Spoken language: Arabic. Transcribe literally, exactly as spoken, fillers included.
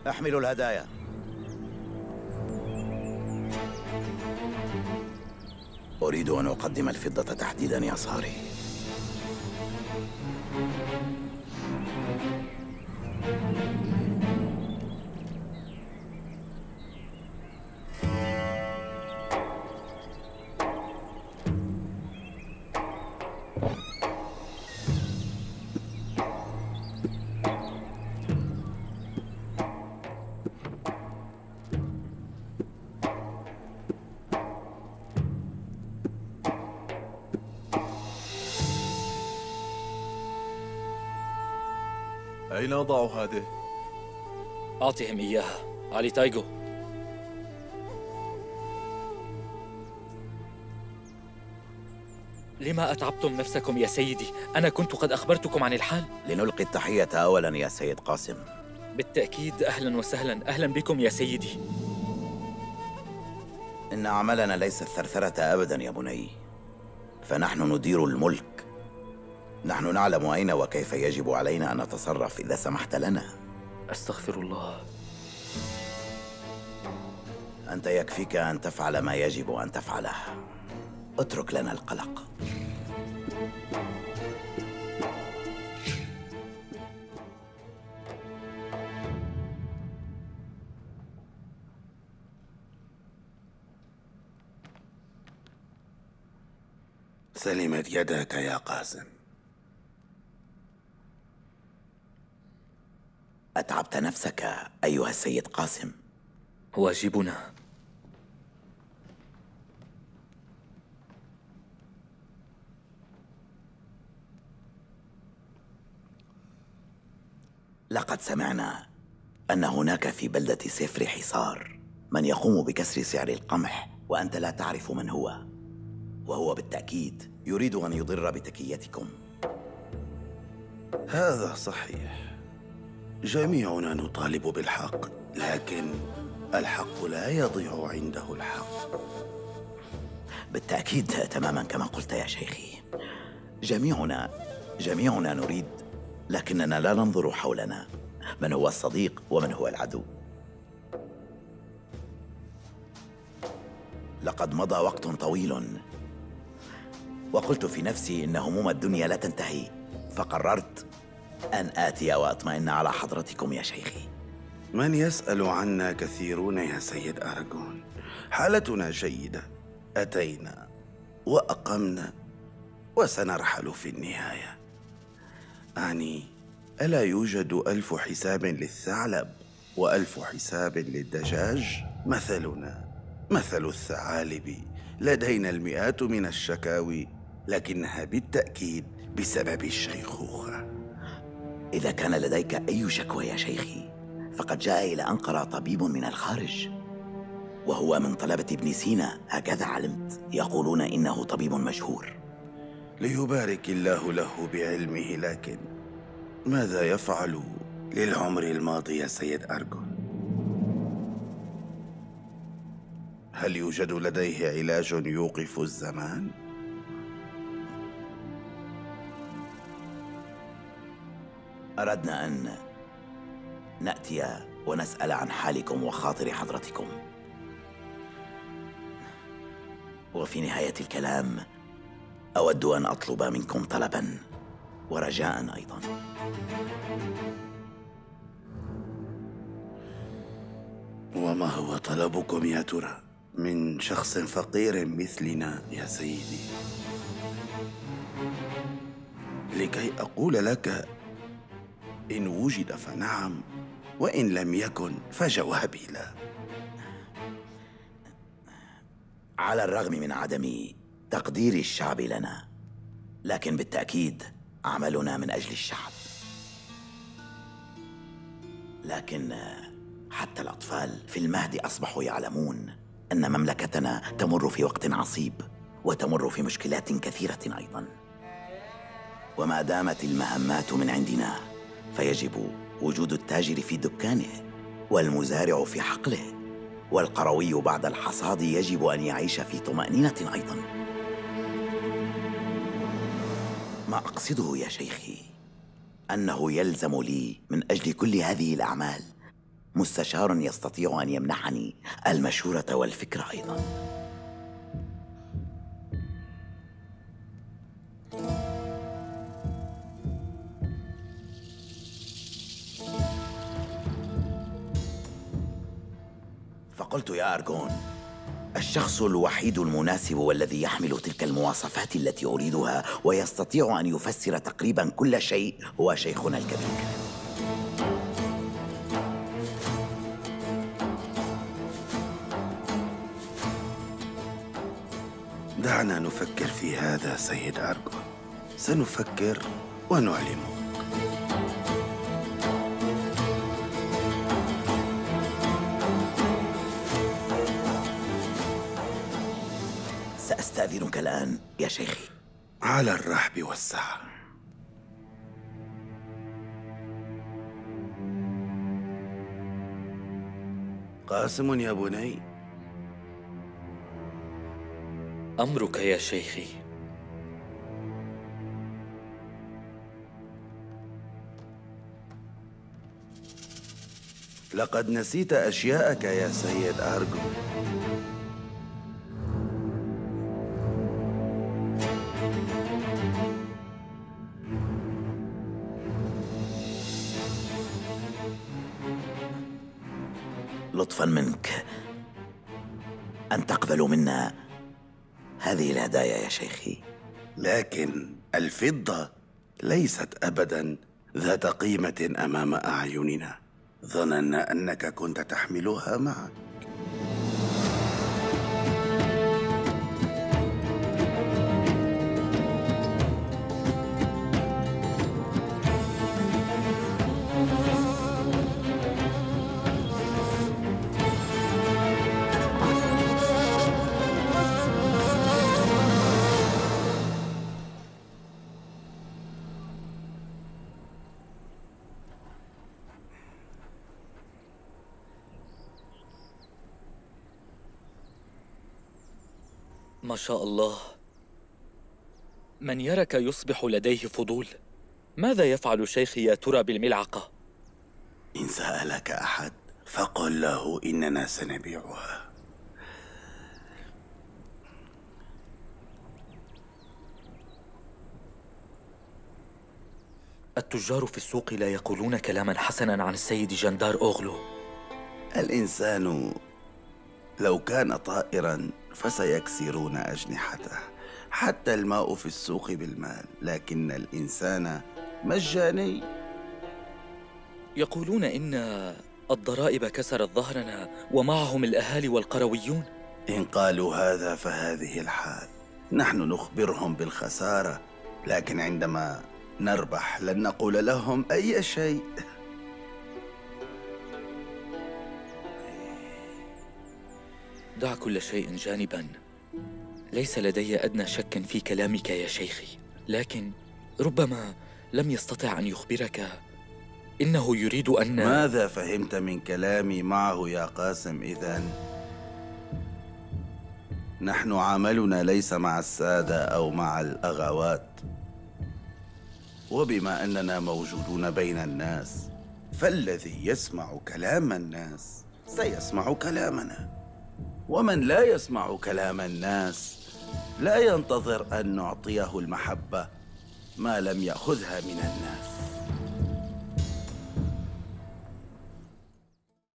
احملوا الهدايا. أريد أن أقدم الفضة تحديداً يا صاري. أين أضع هذه؟ أعطهم إياها علي تايغو. لما أتعبتم نفسكم يا سيدي؟ أنا كنت قد أخبرتكم عن الحال. لنلقي التحية أولاً يا سيد قاسم. بالتأكيد، أهلاً وسهلاً. أهلاً بكم يا سيدي. إن عملنا ليس الثرثرة أبداً يا بني، فنحن ندير الملك. نحن نعلم أين وكيف يجب علينا أن نتصرف إذا سمحت لنا. أستغفر الله. أنت يكفيك أن تفعل ما يجب أن تفعله. اترك لنا القلق. سلمت يداك يا قاسم. أتعبت نفسك أيها السيد قاسم. واجبنا. لقد سمعنا أن هناك في بلدة سفر حصار من يقوم بكسر سعر القمح، وأنت لا تعرف من هو، وهو بالتأكيد يريد أن يضر بتكيتكم. هذا صحيح، جميعنا نطالب بالحق، لكن الحق لا يضيع عنده الحق. بالتأكيد تماما كما قلت يا شيخي. جميعنا جميعنا نريد، لكننا لا ننظر حولنا من هو الصديق ومن هو العدو. لقد مضى وقت طويل وقلت في نفسي إن هموم الدنيا لا تنتهي، فقررت أن آتي وأطمئن على حضرتكم يا شيخي. من يسأل عنا كثيرون يا سيد أراغون. حالتنا جيدة، أتينا وأقمنا وسنرحل في النهاية. أعني ألا يوجد ألف حساب للثعلب وألف حساب للدجاج؟ مثلنا مثل الثعالب، لدينا المئات من الشكاوي، لكنها بالتأكيد بسبب الشيخوخة. إذا كان لديك أي شكوى يا شيخي فقد جاء إلى أنقرة طبيب من الخارج، وهو من طلبة ابن سينا، هكذا علمت. يقولون إنه طبيب مشهور. ليبارك الله له بعلمه، لكن ماذا يفعل للعمر الماضي يا سيد أرغون؟ هل يوجد لديه علاج يوقف الزمان؟ أردنا أن نأتي ونسأل عن حالكم وخاطر حضرتكم، وفي نهاية الكلام أود أن أطلب منكم طلباً ورجاءً أيضاً. وما هو طلبكم يا ترى من شخص فقير مثلنا يا سيدي؟ لكي أقول لك إن وجد فنعم، وإن لم يكن فجوابي لا. على الرغم من عدم تقدير الشعب لنا، لكن بالتأكيد عملنا من أجل الشعب. لكن حتى الأطفال في المهد أصبحوا يعلمون أن مملكتنا تمر في وقت عصيب، وتمر في مشكلات كثيرة أيضاً. وما دامت المهمات من عندنا فيجب وجود التاجر في دكانه، والمزارع في حقله، والقروي بعد الحصاد يجب أن يعيش في طمأنينة أيضاً. ما أقصده يا شيخي أنه يلزم لي من أجل كل هذه الأعمال مستشار يستطيع أن يمنحني المشورة والفكرة أيضا. فقلت يا أرغون، الشخص الوحيد المناسب والذي يحمل تلك المواصفات التي أريدها ويستطيع أن يفسر تقريبا كل شيء هو شيخنا الكبير. دعنا نفكر في هذا سيد أرغون، سنفكر ونعلمك. سأستأذنك الآن يا شيخي. على الرحب والسعة. قاسم يا بني. أمرك يا شيخي. لقد نسيت أشياءك يا سيد أرغون. لطفاً منك أن تقبل منا هذه الهدايا يا شيخي. لكن الفضة ليست أبداً ذات قيمة أمام أعيننا. ظننا أنك كنت تحملها معك. ما شاء الله، من يرك يصبح لديه فضول. ماذا يفعل شيخي يا ترى بالملعقة؟ إن سألك أحد فقل له إننا سنبيعها. التجار في السوق لا يقولون كلاما حسنا عن السيد جندار أوغلو. الإنسان لو كان طائراً فسيكسرون أجنحته. حتى الماء في السوق بالمال، لكن الإنسان مجاني. يقولون إن الضرائب كسرت ظهرنا ومعهم الأهالي والقرويون. إن قالوا هذا فهذه الحال. نحن نخبرهم بالخسارة، لكن عندما نربح لن نقول لهم أي شيء. دع كل شيء جانباً. ليس لدي أدنى شك في كلامك يا شيخي، لكن ربما لم يستطع أن يخبرك إنه يريد أن... ماذا فهمت من كلامي معه يا قاسم إذن؟ نحن عملنا ليس مع السادة أو مع الأغوات، وبما أننا موجودون بين الناس فالذي يسمع كلام الناس سيسمع كلامنا، ومن لا يسمع كلام الناس لا ينتظر أن نعطيه المحبة ما لم يأخذها من الناس.